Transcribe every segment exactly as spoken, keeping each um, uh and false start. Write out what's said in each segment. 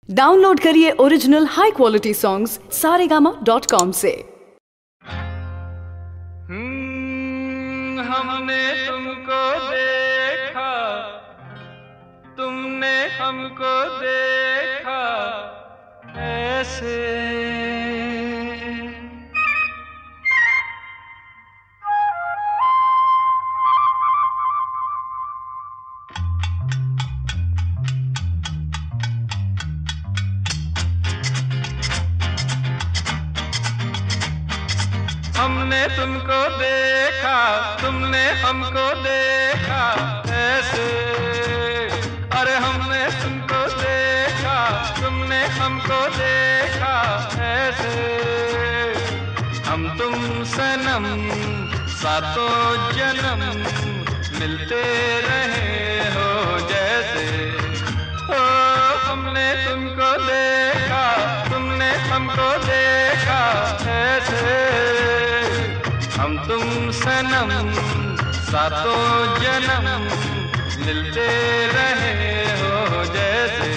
Download करिए original high quality songs Saregama dot com से। हम्म, हमने तुमको देखा, तुमने हमको देखा ऐसे। हमने तुमको देखा, तुमने हमको देखा ऐसे। अरे हमने तुमको देखा, तुमने हमको देखा ऐसे। हम तुम सनम सातों जन्म मिलते रहे हो जैसे। ओ हमने तुमको देखा, तुमने हमको देखा ऐसे। हम तुम सनम सातों जन्म मिलते रहे हो जैसे।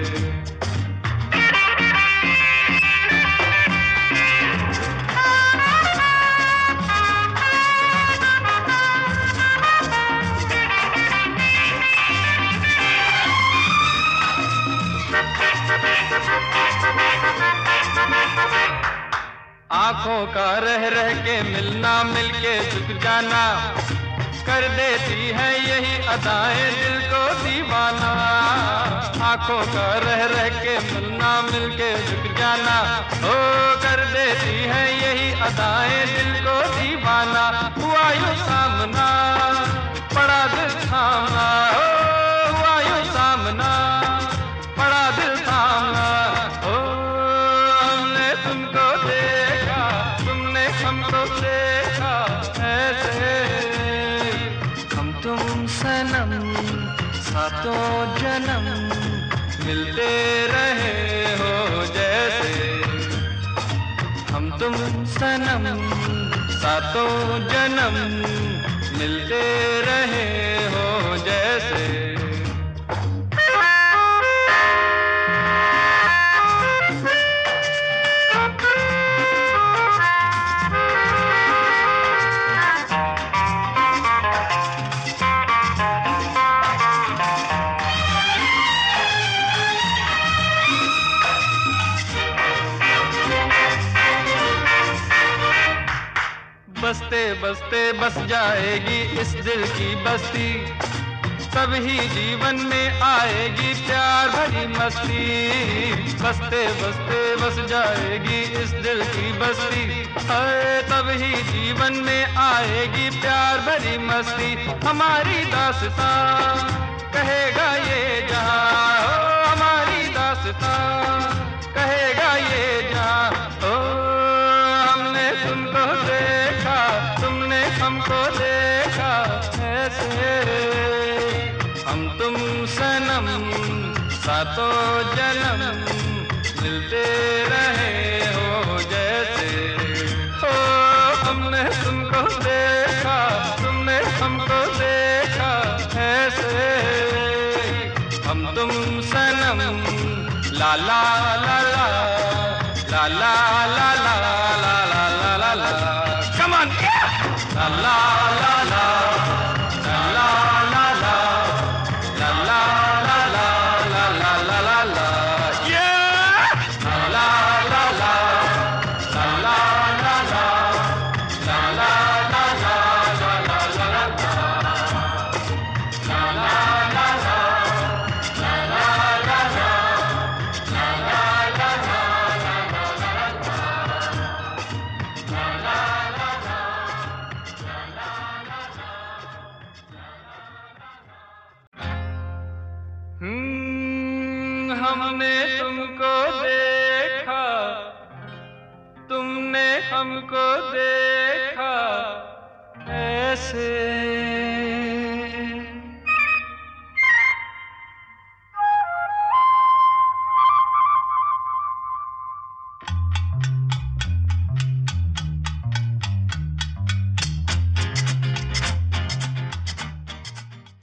आंखों का रह रह के मिलना, मिलके झुक जाना कर देती है यही अदाएं दिल को दीवाना। आंखों का रह रह के मिलना, मिलके झुक जाना ओ कर देती है यही अदाएं दिल को दीवाना। हुआ यूं सामना पड़ा दिल थामना, ओ हुआ यूं सामना पड़ा दिल थामना। ओ हमने तुमको देखा, तुमने हमको देखा ऐसे। हम तुम सनम सातों जन्म मिलते रहे हो जैसे। हम तुम सनम सातों जन्म मिलते रहे हो जैसे। बसते बसते बस जाएगी इस दिल की बस्ती, तभी जीवन में आएगी प्यार भरी मस्ती। बसते बसते बस जाएगी इस दिल की बस्ती, है तभी जीवन में आएगी प्यार भरी मस्ती। हमारी दास्तां कहेगा ये जहां, ओ हमारी दास्तां कहेगा ये जहां। ओ हमने तुमको देखा, तुमने हमको देखा ऐसे। हम तुम सनम सातों जन्म मिलते रहे हो जैसे। ओ हमने तुमको देखा, तुमने हमको देखा ऐसे। हम तुम सनम ला ला ला ला ला ला ला ला ला ला ला ला। Come on, yeah! La la la la la la la la la la la la la la la la. Yeah! La la la la la la la la la la la la la la la la. La la la la la la la la la la la हम्म, हमने तुमको देखा, तुमने हमको देखा ऐसे।